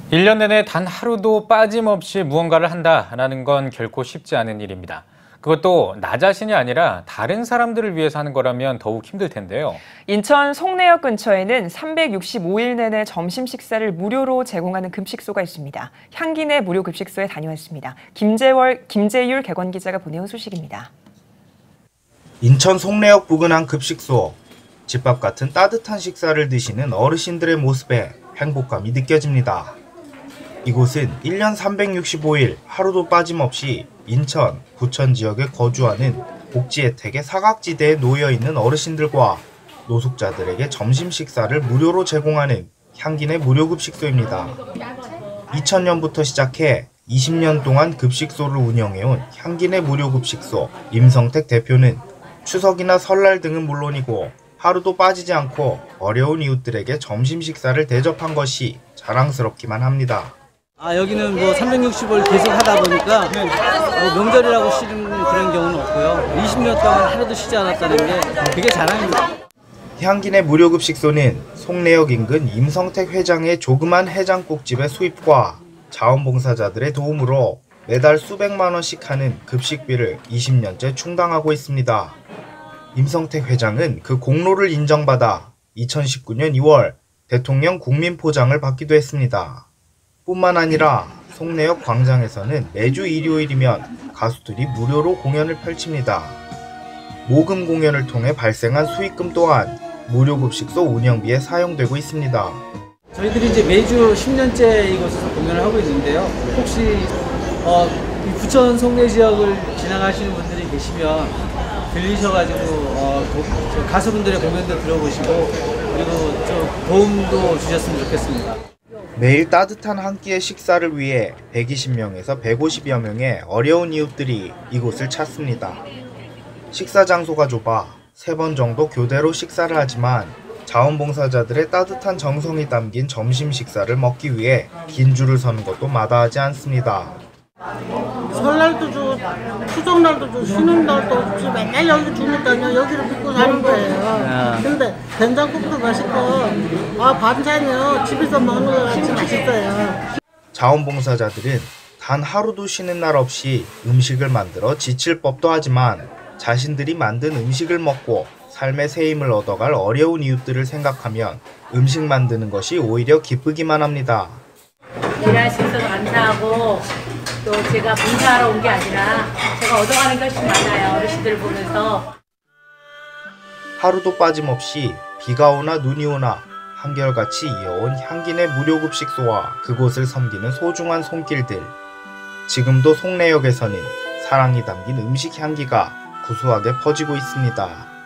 1년 내내 단 하루도 빠짐없이 무언가를 한다라는 건 결코 쉽지 않은 일입니다. 그것도 나 자신이 아니라 다른 사람들을 위해서 하는 거라면 더욱 힘들 텐데요. 인천 송내역 근처에는 365일 내내 점심 식사를 무료로 제공하는 급식소가 있습니다. 향기내 무료 급식소에 다녀왔습니다. 김재율 객원 기자가 보내온 소식입니다. 인천 송내역 부근 한 급식소. 집밥 같은 따뜻한 식사를 드시는 어르신들의 모습에 행복감이 느껴집니다. 이곳은 1년 365일 하루도 빠짐없이 인천, 부천 지역에 거주하는 복지 혜택의 사각지대에 놓여있는 어르신들과 노숙자들에게 점심 식사를 무료로 제공하는 향기내 무료급식소입니다. 2000년부터 시작해 20년 동안 급식소를 운영해온 향기내 무료급식소 임성택 대표는 추석이나 설날 등은 물론이고 하루도 빠지지 않고 어려운 이웃들에게 점심 식사를 대접한 것이 자랑스럽기만 합니다. 여기는 365일 계속 하다 보니까 명절이라고 쉬는 그런 경우는 없고요. 20년 동안 하루도 쉬지 않았다는 게 되게 자랑입니다. 향기내 무료급식소는 송내역 인근 임성택 회장의 조그만 해장국집의 수입과 자원봉사자들의 도움으로 매달 수백만 원씩 하는 급식비를 20년째 충당하고 있습니다. 임성택 회장은 그 공로를 인정받아 2019년 2월 대통령 국민포장을 받기도 했습니다. 뿐만 아니라 송내역 광장에서는 매주 일요일이면 가수들이 무료로 공연을 펼칩니다. 모금 공연을 통해 발생한 수익금 또한 무료급식소 운영비에 사용되고 있습니다. 저희들이 이제 매주 10년째 이곳에서 공연을 하고 있는데요. 혹시 이 부천 송내 지역을 지나가시는 분들이 계시면 들리셔가지고 가수분들의 공연도 들어보시고 그리고 좀 도움도 주셨으면 좋겠습니다. 매일 따뜻한 한 끼의 식사를 위해 120명에서 150여 명의 어려운 이웃들이 이곳을 찾습니다. 식사 장소가 좁아 3번 정도 교대로 식사를 하지만 자원봉사자들의 따뜻한 정성이 담긴 점심 식사를 먹기 위해 긴 줄을 서는 것도 마다하지 않습니다. 설날도 줘, 추석날도 줘, 쉬는 날도 없지 맨날 여기 주니까요. 여기를 믿고 사는 거예요. 근데 된장국도 맛있고 반찬이요 집에서 먹는 거 같이 맛있어요. 자원봉사자들은 단 하루도 쉬는 날 없이 음식을 만들어 지칠 법도 하지만 자신들이 만든 음식을 먹고 삶의 새 힘을 얻어갈 어려운 이웃들을 생각하면 음식 만드는 것이 오히려 기쁘기만 합니다. 일할 수 있어서 감사하고 또 제가 봉사하러 온 게 아니라 제가 얻어가는 것이 많아요. 어르신들 보면서. 하루도 빠짐없이 비가 오나 눈이 오나 한결같이 이어온 향기내 무료급식소와 그곳을 섬기는 소중한 손길들. 지금도 송내역에서는 사랑이 담긴 음식 향기가 구수하게 퍼지고 있습니다.